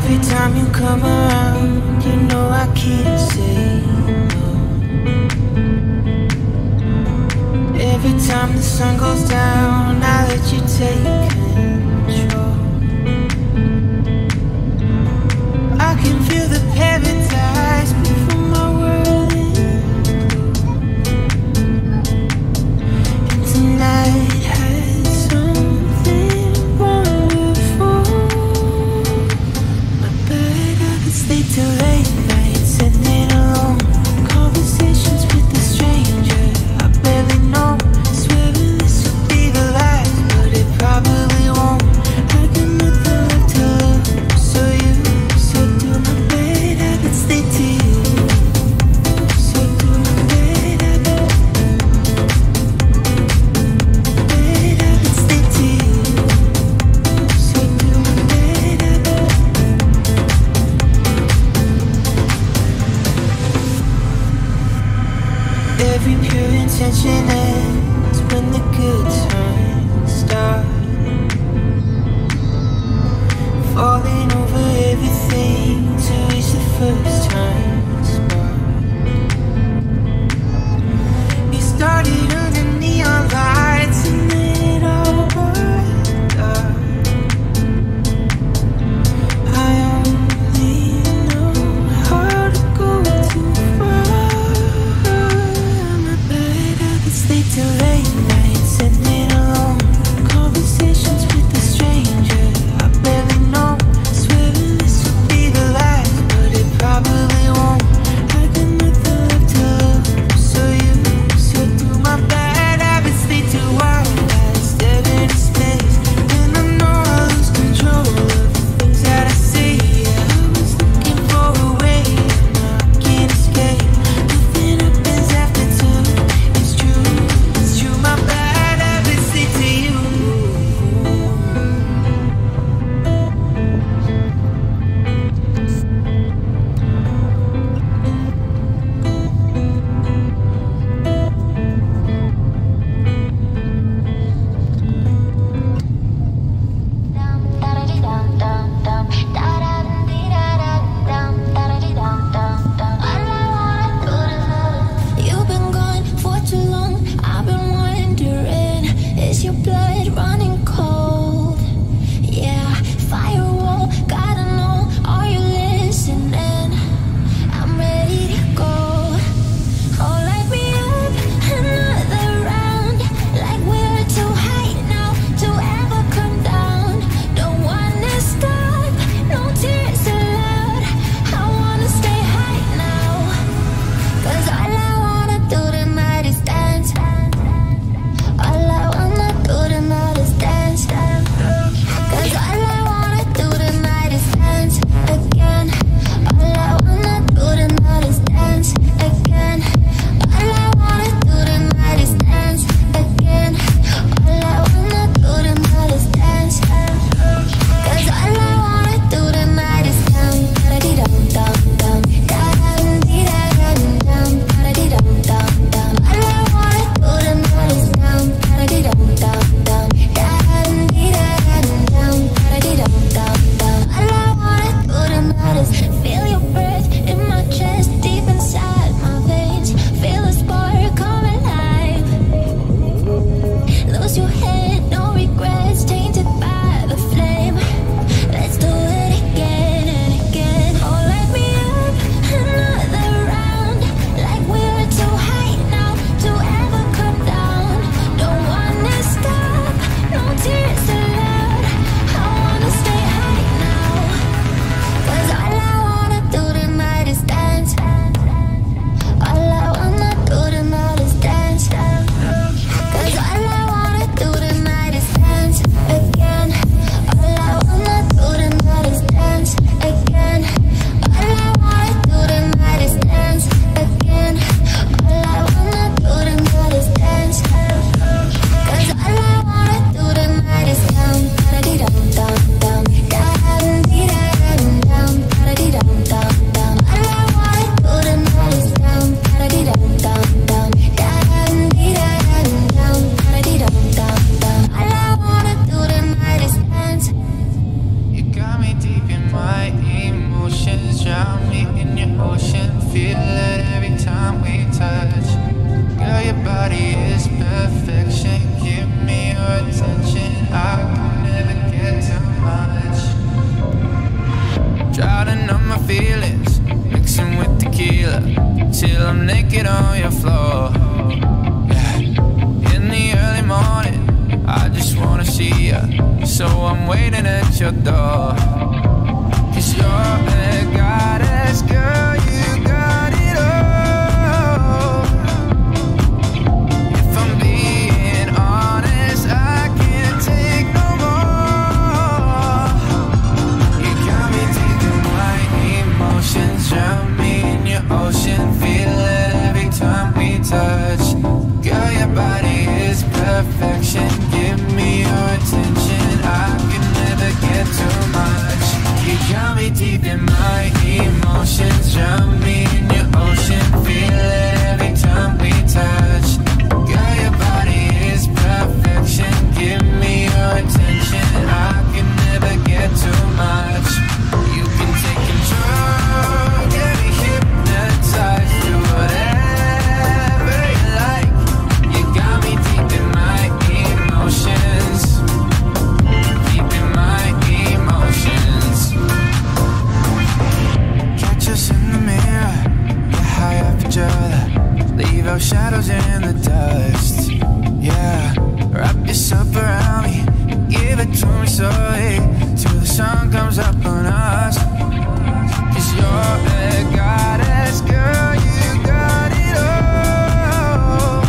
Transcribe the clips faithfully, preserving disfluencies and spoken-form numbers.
Every time you come around, you know I can't say no. Every time the sun goes down, I let you take control. I can feel the paradise before my world implodes. And tonight has something wonderful. My bed, I could stay till late night, sitting alone. Conversations with a stranger I barely know. Swearing this will be the last, but it probably won't. I got nothing left to lose, so you said through my bed I could stay till you. So through my bed I could, bed I could stay till you. So through my bed I could. Every pure intention ends when the good times start. Falling over everything to reach the first time spot. You started under neon lights and then it all got dark. I only know how to go too far. My bed, I could stay till late night, sitting alone. Conversations with a stranger I barely know. Swearing this will be the last, but it probably won't. I'm naked on your floor. Yeah. In the early morning, I just wanna see ya, so I'm waiting at your door. Cause you're a goddess, girl, you got it all. If I'm being honest, I can't take no more. You got me deep in my emotions, drown me in your ocean, feel it every time we touch. Girl, your body is perfection, give me your attention, I can never get too much. You got me deep in my emotions, drown me in your ocean, feel it every time we touch. Girl, your body is perfection, give me your attention, I can never get too much. You can take control, get me hypnotized, do whatever you like. You got me deep in my emotions, deep in my emotions. Catch us in the mirror, get high up each other, leave our shadows in the dust. Yeah, wrap yourself around me, give it to me slowly, till the sun comes up on us. Cause you're a goddess, girl, you got it all.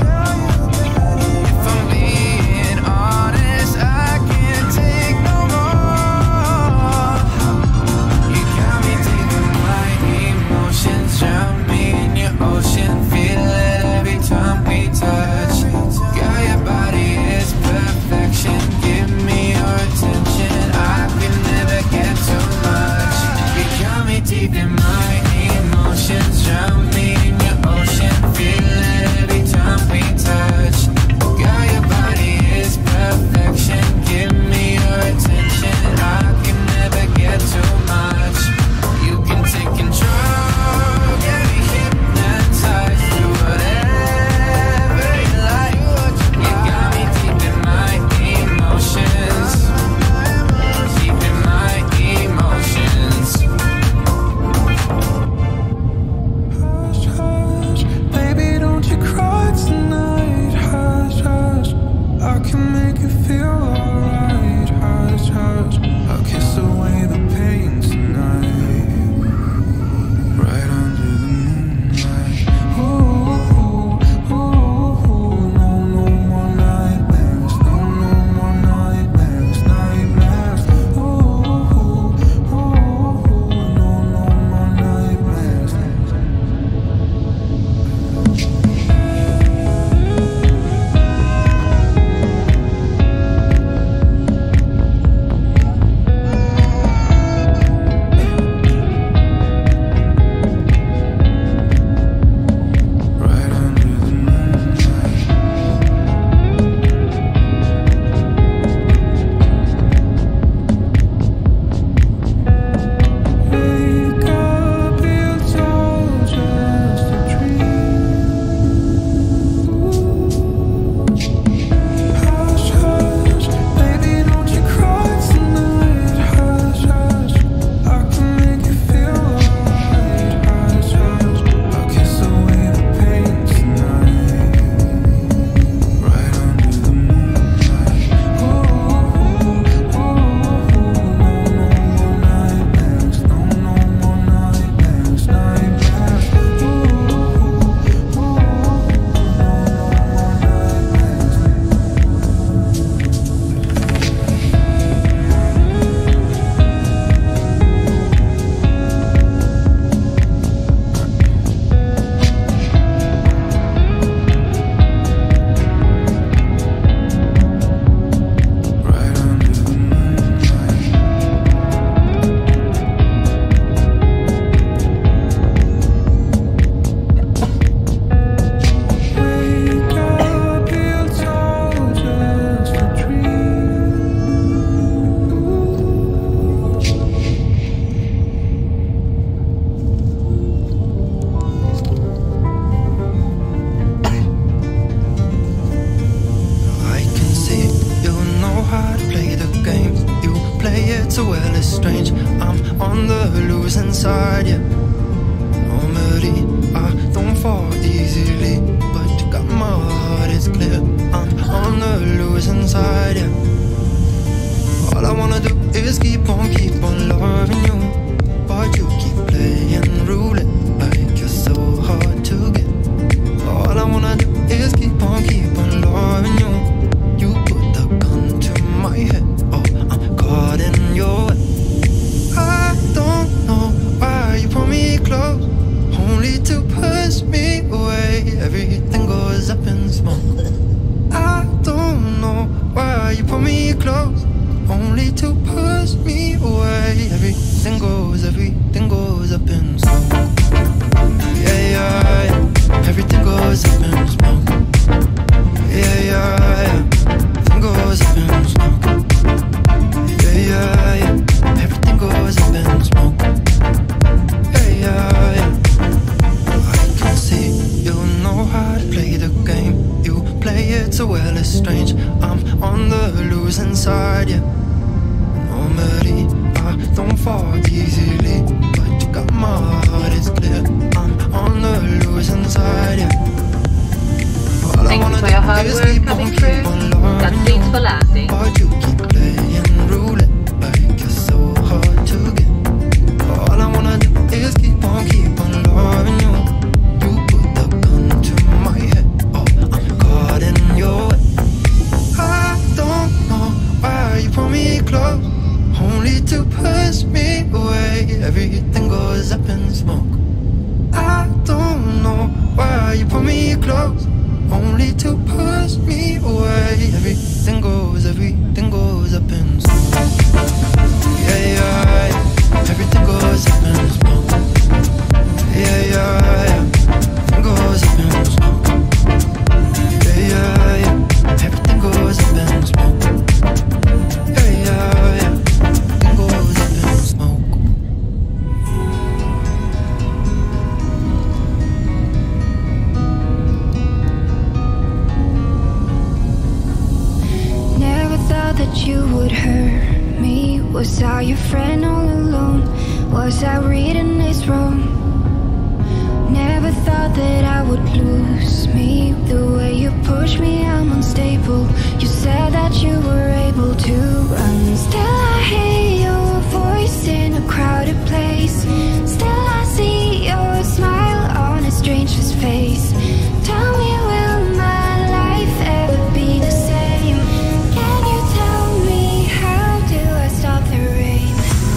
If I'm being honest, I can't take no more. You got me deep in my emotions, drown me in your ocean, feel it every time we touch. Girl, your body is perfection, give me your attention, I can never get too much. You got me deep in my emotions, drown me in your ocean, feel it every time we touch. Girl, your body is perfection, give me your attention, I can never get too much. You can take control, get me hypnotized, do whatever you like. You got me deep in my emotions, deep in my emotions. Hush, hush, baby, don't you cry tonight. Hush, hush, I can make it feel alright. Hush, hush, I'll kiss away the pain tonight, right under the moonlight. Ooh, ooh, ooh, no, no more nightmares, no, no more nightmares, nightmares. Ooh, ooh, ooh, no, no more nightmares. Right under the moonlight. Wake up, it's all just a dream. Hush, hush, baby, don't you cry tonight. Hush, hush, I can make it feel alright. Hush, hush, I'll kiss away the pain tonight, right under the moonlight. Ooh, ooh, ooh, no, no more nightmares, no, no more nightmares, nightmares. Ooh, ooh, ooh, no, no more nightmares. Right under the moonlight. Wake up, it's all just a I can see you know how to play the game. You play it so well, it's strange. I'm on the losing side, yeah. No Normally I don't fall easily, but you got my heart, it's clear. I'm on the losing side, yeah. All I wanna do is keep on, keep on loving you, but you keep playing roulette like you're so hard to get. All I wanna do is keep on, keep on loving you. You put the gun to my head, oh, I'm caught in your web. I don't know why you pull me close, only to push me away. Everything goes up in smoke. I don't know why you pull me close, only to push me away. Everything goes, everything goes up in smoke. Yeah, yeah, yeah. Everything goes up in smoke. Yeah, yeah, yeah. Everything goes up in smoke. Yeah, yeah, yeah. Everything goes up in smoke. Yeah, yeah, yeah. I can see you know how to play the game. You play it so well, it's strange. I'm on the losing side, yeah. Normally I don't fall easily, but you got my heart, it's clear. I'm on the losing side, yeah. All Thank you for your hard work coming through. That seats for landing. But you keep playing roulette like you're so hard to get. All I wanna do is keep on, keep on loving you. You put the gun to my head, oh, I'm caught in your web. I don't know why you pull me close, only to push me away. Everything goes up in smoke. I don't know why you pull me close, only to push me away. Everything goes, everything goes up in smoke. Yeah, yeah, yeah. Everything goes up in smoke. Yeah, yeah, yeah. Everything goes up in smoke. Yeah, yeah, yeah. Everything goes up in smoke. Yeah, yeah, yeah. Everything goes up in smoke. Never thought that you would hurt me. Was I your friend all alone? Was I reading this wrong? Never thought that I would lose me. The way you push me, I'm unstable. You said that you were able to run. Still I hear your voice in a crowded place. Still I see your smile on a stranger's face. Tell me, will my life ever be the same? Can you tell me, how do I stop the rain?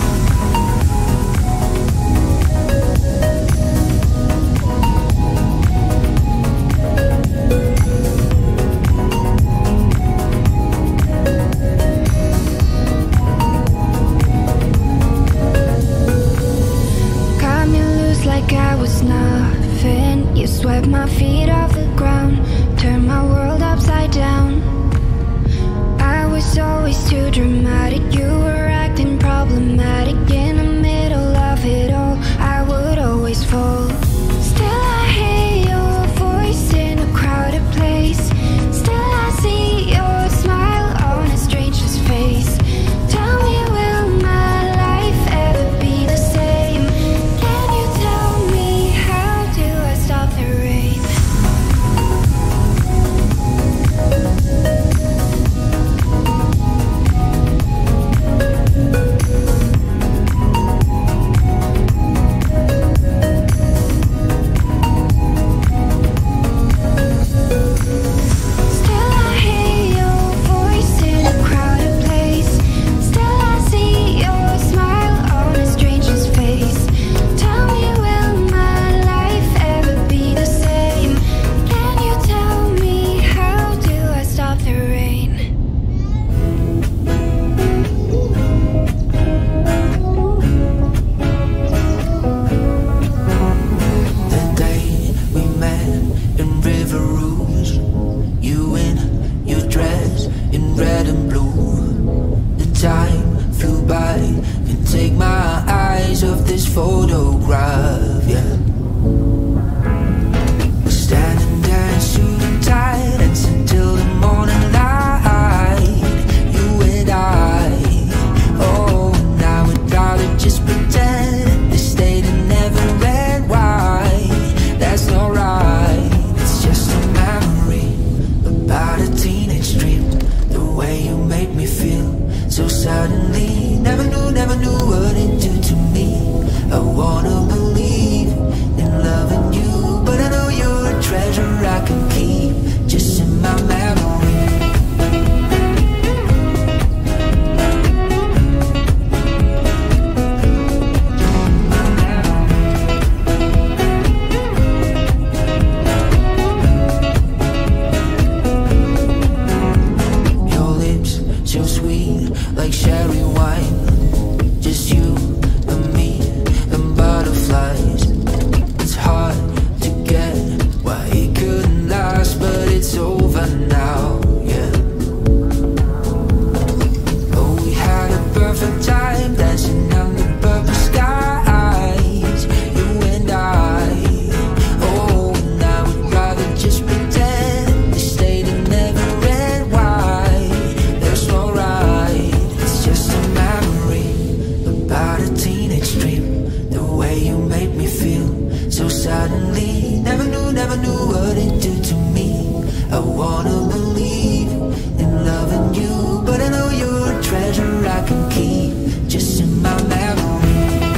Got me loose like I was nothing. You swept my feet off the ground, turned my world upside down. I was always too dramatic. You were acting problematic. In the middle of it all, I would always fall. Still I hear your voice in a crowded place. Still I see your smile on a stranger's face. Tell me, will my life ever be the same? Can you tell me, how do I stop the rain? Still I hear your voice in a crowded place. Still I see your smile on a stranger's face. Tell me, will my life ever be the same? Can you tell me, how do I stop the rain? The day we met in River Rouge, you in your dress in red and blue. The time flew by, can take my eyes off this photograph, yeah. Standing there, suit and tie, dancing till the morning light. You and I, oh, now we'd rather just pretend this day that never ran wide. wanna believe in loving you, but I know you're a treasure I can keep just in my memory. Your lips so sweet like sherry wine, just you and me and butterflies. It's hard to get why it couldn't last, but it's over now, yeah. Oh, we had a perfect time dancing under purple skies, you and I. Oh, now we'd rather just pretend this state and never end. Why? There's no right, it's just a memory about a teenage dream. The way you made me feel so suddenly, never knew, never knew what it did to me. I wanna believe in loving you, but I know you're a treasure I can keep just in my memory.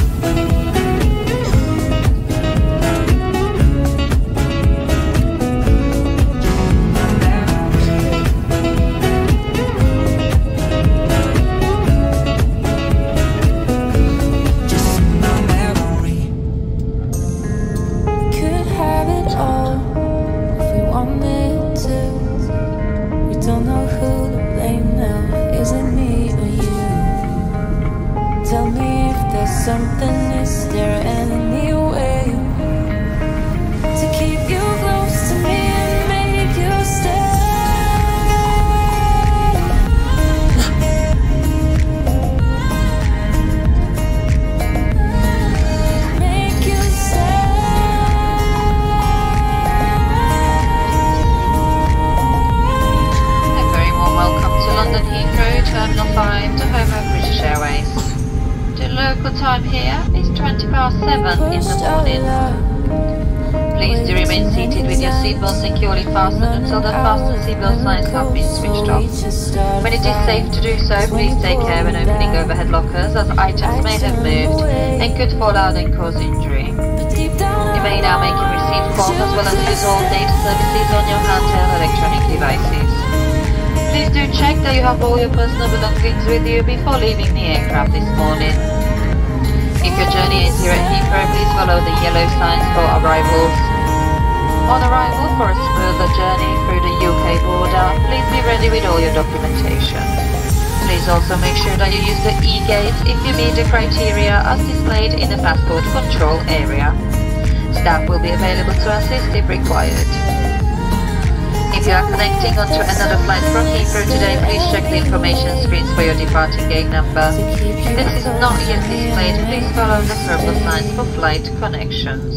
Just in my memory. Could have it all if we wanted to. We don't know who to blame now. Is it me or you? Tell me if there's something. Is there any way to keep you close to me and make you stay? Make you stay. A very warm welcome to London Heathrow, Terminal five, to home of British Airways. The local time here is twenty past seven in the morning. Please do remain seated with your seatbelt securely fastened until the fasten seatbelt signs have been switched off. When it is safe to do so, please take care when opening overhead lockers, as items may have moved and could fall out and cause injury. You may now make your receipt calls as well as use all data services on your handheld electronic devices. Please do check that you have all your personal belongings with you before leaving the aircraft this morning. If your journey is here at Heathrow, please follow the yellow signs for arrivals. On arrival for a smoother journey through the U K border, please be ready with all your documentation. Please also make sure that you use the e-gate if you meet the criteria as displayed in the passport control area. Staff will be available to assist if required. If you are connecting onto another flight from Heathrow today, please check the information screens for your departing gate number. If this is not yet displayed, please follow the purple signs for flight connections.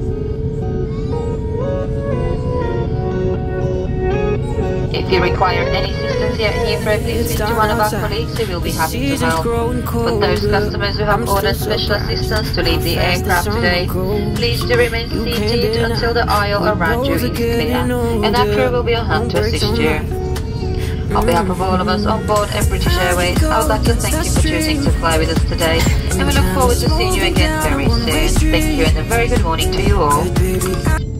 If you require any assistance here at Heathrow, please speak to one of our colleagues who will be happy to help. For those customers who have ordered special assistance to leave the aircraft today, please do remain seated until the aisle around you is clear, and our crew will be on hand to assist you. On behalf of all of us on board at British Airways, I would like to thank you for choosing to fly with us today, and we look forward to seeing you again very soon. Thank you and a very good morning to you all.